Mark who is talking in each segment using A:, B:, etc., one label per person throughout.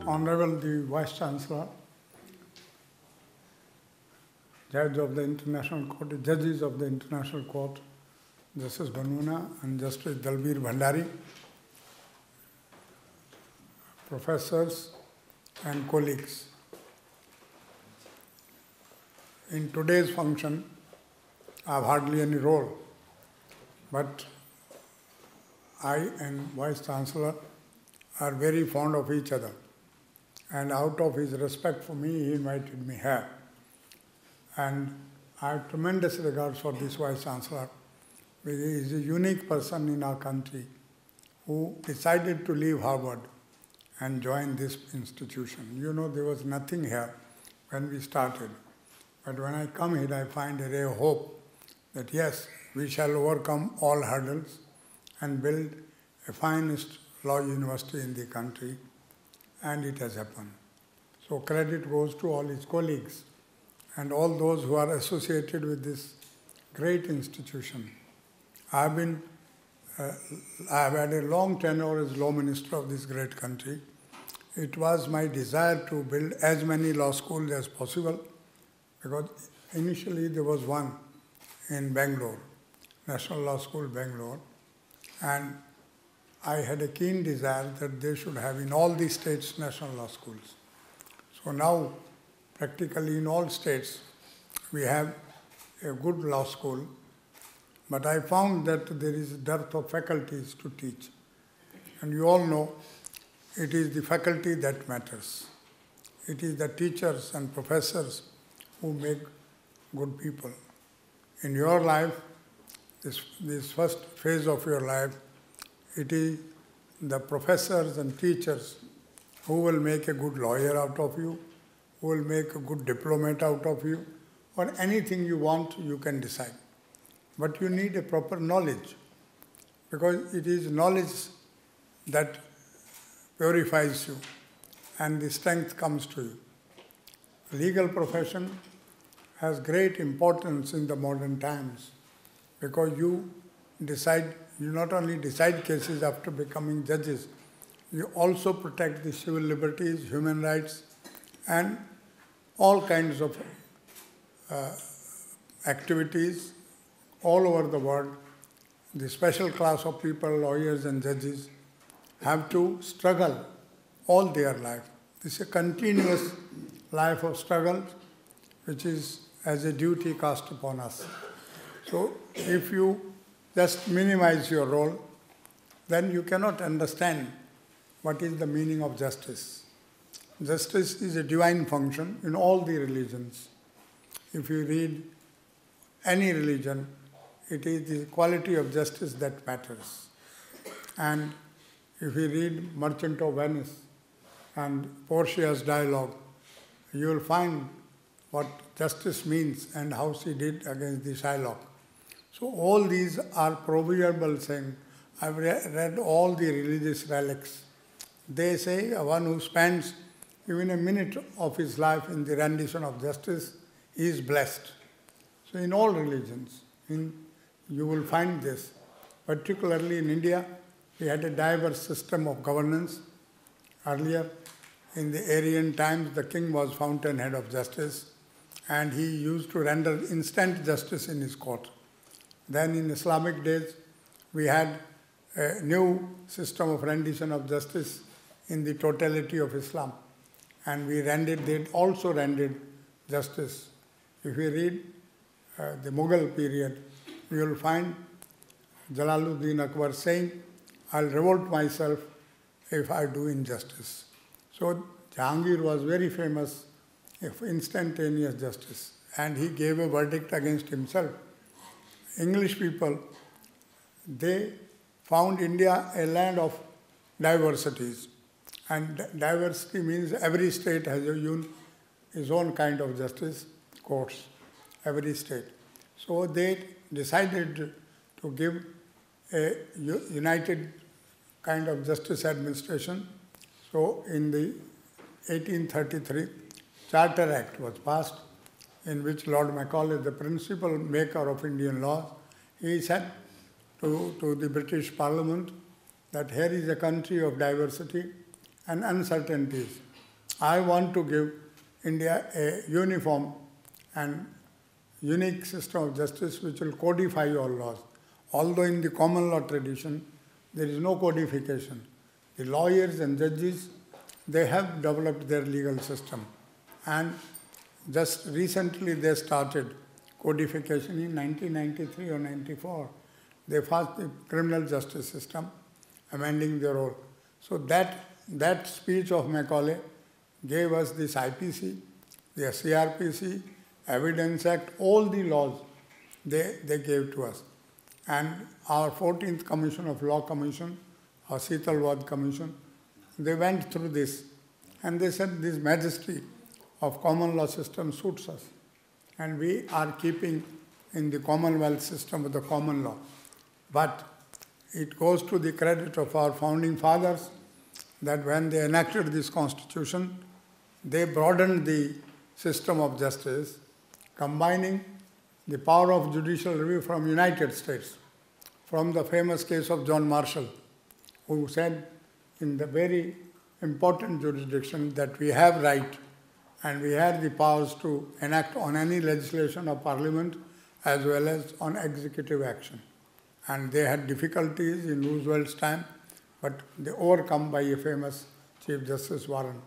A: Honorable the Vice Chancellor, Judge of the International Court, Judges of the International Court, Justice Banuna and Justice Dalbir Bhandari, professors and colleagues. In today's function, I have hardly any role, but I and Vice Chancellor are very fond of each other, and out of his respect for me, he invited me here. And I have tremendous regards for this Vice Chancellor. He is a unique person in our country who decided to leave Harvard and join this institution. You know, there was nothing here when we started. But when I come here, I find a ray of hope that yes, we shall overcome all hurdles and build a finest law university in the country, and it has happened. So credit goes to all his colleagues and all those who are associated with this great institution. I have had a long tenure as law minister of this great country. It was my desire to build as many law schools as possible, because initially there was one in Bangalore, National Law School, Bangalore, and I had a keen desire that they should have in all the states national law schools. So now, practically in all states, we have a good law school, but I found that there is a dearth of faculties to teach. And you all know, it is the faculty that matters. It is the teachers and professors who make good people. In your life, this first phase of your life, it is the professors and teachers who will make a good lawyer out of you, who will make a good diplomat out of you, or anything you want, you can decide. But you need a proper knowledge, because it is knowledge that purifies you and the strength comes to you. The legal profession has great importance in the modern times, because you not only decide cases after becoming judges, you also protect the civil liberties, human rights, and all kinds of activities all over the world. The special class of people, lawyers and judges, have to struggle all their life. This is a continuous life of struggle, which is as a duty cast upon us. So if you just minimize your role, then you cannot understand what is the meaning of justice. Justice is a divine function in all the religions. If you read any religion, it is the quality of justice that matters. And if you read Merchant of Venice and Portia's dialogue, you will find what justice means and how she did against the Shylock. So all these are proverbial saying. I've read all the religious relics. They say one who spends even a minute of his life in the rendition of justice is blessed. So in all religions, you will find this. Particularly in India, we had a diverse system of governance. Earlier, in the Aryan times, the king was fountainhead of justice, and he used to render instant justice in his court. Then in Islamic days, we had a new system of rendition of justice in the totality of Islam. And they also rendered justice. If you read the Mughal period, you will find Jalaluddin Akbar saying, I'll revolt myself if I do injustice. So Jahangir was very famous for instantaneous justice, and he gave a verdict against himself. English people, they found India a land of diversities. And diversity means every state has its own kind of justice courts, every state. So they decided to give a united kind of justice administration. So in the 1833, Charter Act was passed, in which Lord Macaulay, the principal maker of Indian laws, he said to the British Parliament that here is a country of diversity and uncertainties. I want to give India a uniform and unique system of justice which will codify all laws. Although in the common law tradition, there is no codification. The lawyers and judges, they have developed their legal system. And just recently they started codification in 1993 or 94. They passed the criminal justice system, amending their role. So that speech of Macaulay gave us this IPC, the CRPC, Evidence Act, all the laws they gave to us. And our 14th Commission of Law Commission, our Sitalwad Commission, they went through this. And they said this majesty of common law system suits us. And we are keeping in the Commonwealth system of the common law. But it goes to the credit of our founding fathers that when they enacted this constitution, they broadened the system of justice, combining the power of judicial review from United States, from the famous case of John Marshall, who said in the very important jurisdiction that we have right and we have the powers to enact on any legislation of Parliament as well as on executive action. And they had difficulties in Roosevelt's time, but they overcome by a famous Chief Justice Warren.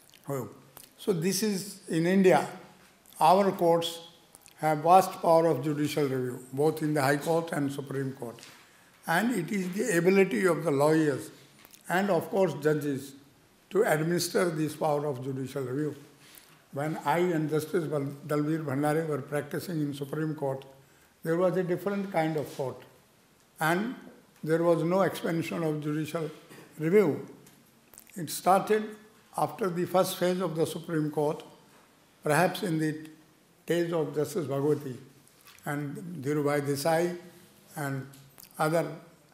A: So this is in India. Our courts have vast power of judicial review, both in the High Court and Supreme Court. And it is the ability of the lawyers and of course judges to administer this power of judicial review. When I and Justice Dalbir Bhandare were practicing in Supreme Court, there was a different kind of court. And there was no expansion of judicial review. It started after the first phase of the Supreme Court, perhaps in the days of Justice Bhagwati and Dhirubhai Desai and other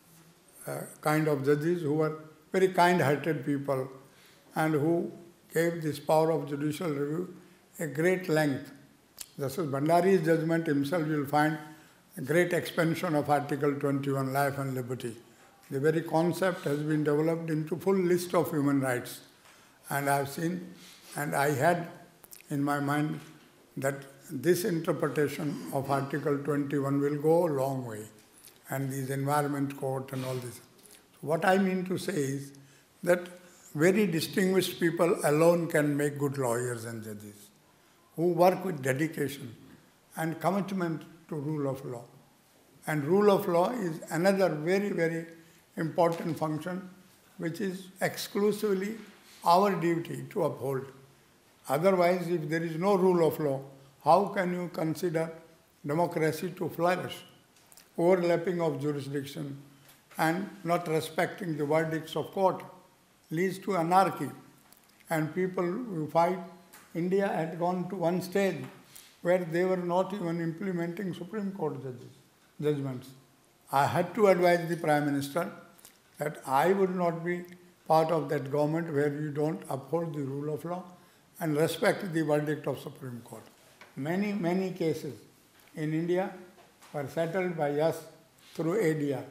A: kind of judges who were very kind-hearted people and who gave this power of judicial review a great length. Justice Bhandari's judgment himself you will find a great expansion of Article 21, life and liberty. The very concept has been developed into full list of human rights. And I have seen, and I had in my mind that this interpretation of Article 21 will go a long way, and these environment court and all this. So what I mean to say is that very distinguished people alone can make good lawyers and judges who work with dedication and commitment to rule of law. And rule of law is another very, very important function which is exclusively our duty to uphold. Otherwise, if there is no rule of law, how can you consider democracy to flourish? Overlapping of jurisdiction and not respecting the verdicts of court leads to anarchy. And people who fight, India had gone to one stage where they were not even implementing Supreme Court judgments. I had to advise the Prime Minister that I would not be part of that government where you don't uphold the rule of law and respect the verdict of Supreme Court. Many, many cases in India were settled by us through ADR,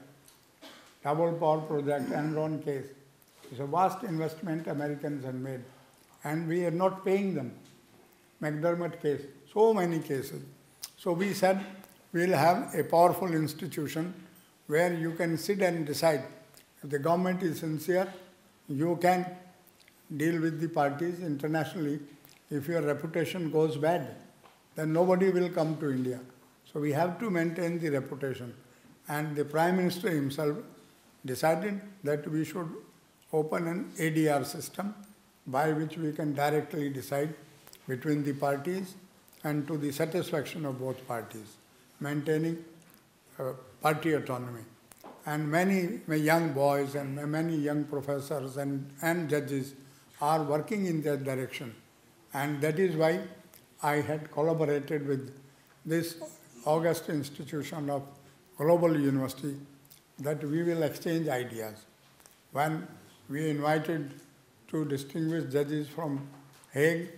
A: Double Power Project, Enron case. It's a vast investment Americans had made, and we are not paying them. McDermott case, so many cases. So we said we'll have a powerful institution where you can sit and decide. If the government is sincere, you can deal with the parties internationally. If your reputation goes bad, then nobody will come to India. So we have to maintain the reputation. And the Prime Minister himself decided that we should open an ADR system by which we can directly decide between the parties and to the satisfaction of both parties, maintaining party autonomy. And many young boys and many young professors and judges are working in that direction. And that is why I had collaborated with this august institution of Global University that we will exchange ideas. When we invited two distinguished judges from Hague,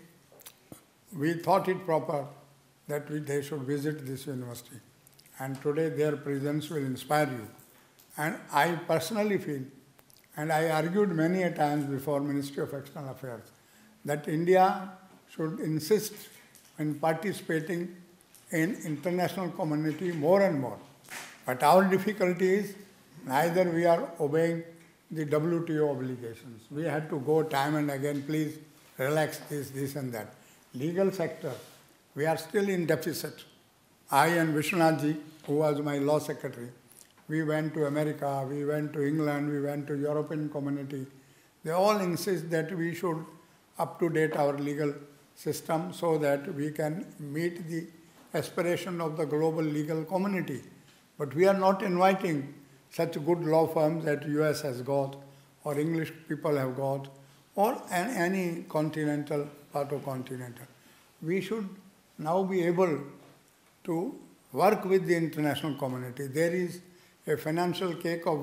A: we thought it proper that they should visit this university. And today their presence will inspire you. And I personally feel, and I argued many a times before Ministry of External Affairs, that India should insist in participating in international community more and more. But our difficulty is neither we are obeying the WTO obligations. We had to go time and again, please relax this and that. Legal sector, we are still in deficit. I and Vishwanath who was my law secretary, we went to America, we went to England, we went to European community. They all insist that we should up-to-date our legal system so that we can meet the aspiration of the global legal community. But we are not inviting such good law firms that US has got, or English people have got, or any continental, part of continental. We should now be able to work with the international community. There is a financial cake of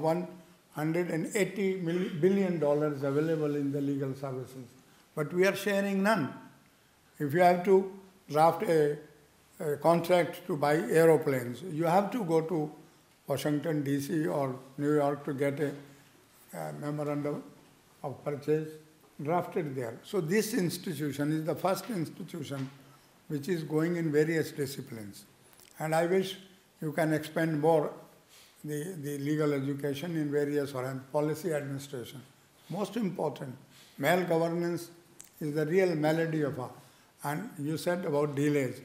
A: $180 billion available in the legal services, but we are sharing none. If you have to draft a contract to buy aeroplanes, you have to go to Washington DC or New York to get a memorandum of purchase drafted there. So this institution is the first institution which is going in various disciplines. And I wish you can expand more the legal education in various policy administration. Most important, malgovernance is the real malady of our. And you said about delays.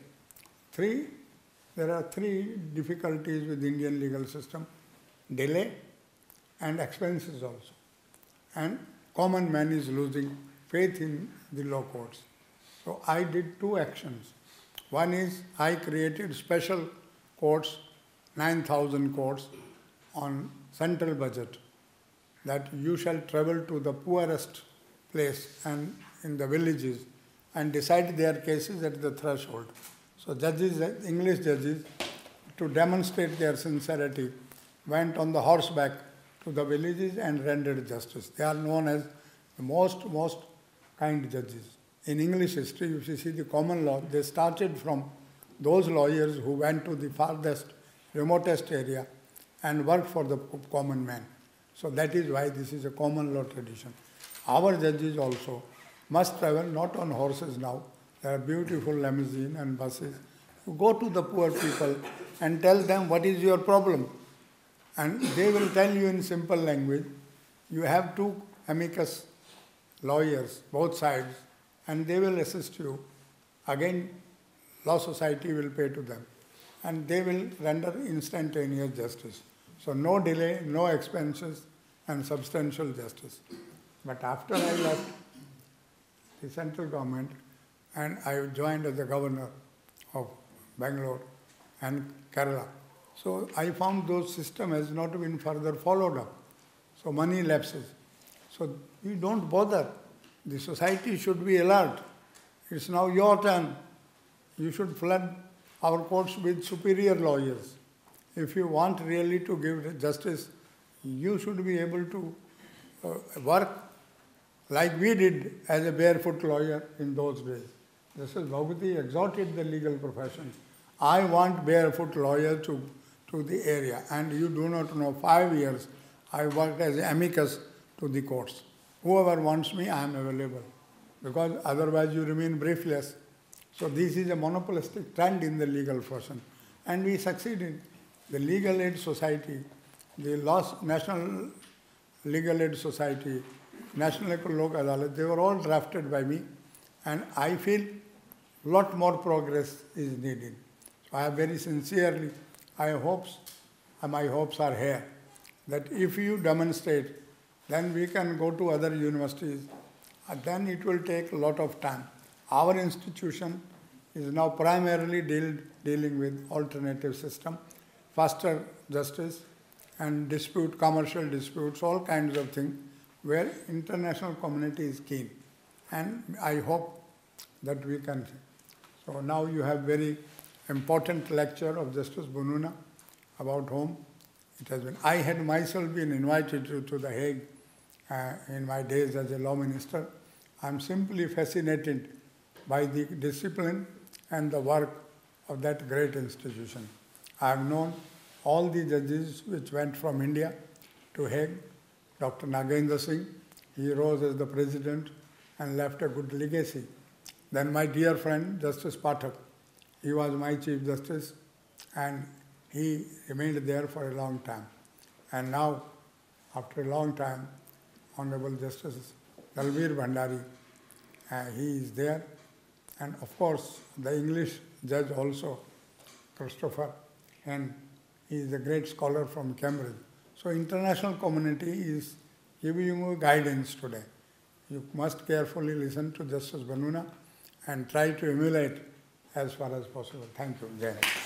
A: There are three difficulties with the Indian legal system: delay and expenses also. And common man is losing faith in the law courts. So I did two actions. One is I created special courts, 9,000 courts on central budget, that you shall travel to the poorest place and in the villages and decide their cases at the threshold. So judges, English judges, to demonstrate their sincerity, went on the horseback to the villages and rendered justice. They are known as the most kind judges. In English history, if you see the common law, they started from those lawyers who went to the farthest, remotest area and worked for the common man. So that is why this is a common law tradition. Our judges also must travel not on horses now. There are beautiful limousines and buses. You go to the poor people and tell them what is your problem. And they will tell you in simple language. You have two amicus lawyers, both sides, and they will assist you. Again, law society will pay to them. And they will render instantaneous justice. So no delay, no expenses, and substantial justice. But after I left the central government, and I joined as the governor of Bangalore and Kerala. So I found those systems has not been further followed up. So money lapses. So we don't bother. The society should be alert. It's now your turn. You should flood our courts with superior lawyers. If you want really to give justice, you should be able to work like we did as a barefoot lawyer in those days. Justice Bhagwati exhorted the legal profession. I want barefoot lawyer to the area. And you do not know, 5 years I worked as amicus to the courts. Whoever wants me, I am available. Because otherwise you remain briefless. So this is a monopolistic trend in the legal profession. And we succeeded. The Legal Aid Society, the National Legal Aid Society, National Lok Adalat, they were all drafted by me. And I feel a lot more progress is needed. So I very sincerely, my hopes are here, that if you demonstrate, then we can go to other universities, and then it will take a lot of time. Our institution is now primarily dealing with alternative system, faster justice, and commercial disputes, all kinds of things, where international community is keen. And I hope that we can. So now you have very important lecture of Justice Bununa about whom it has been. I had myself been invited to The Hague in my days as a law minister. I am simply fascinated by the discipline and the work of that great institution. I have known all the judges which went from India to Hague. Dr. Nagendra Singh, he rose as the president and left a good legacy. Then my dear friend, Justice Pathak, he was my Chief Justice and he remained there for a long time. And now, after a long time, Honorable Justice Dalbir Bhandari, he is there. And of course, the English judge also, Christopher, and he is a great scholar from Cambridge. So international community is giving you guidance today. You must carefully listen to Justice Banuna and try to emulate as far as possible. Thank you. Jai Hind.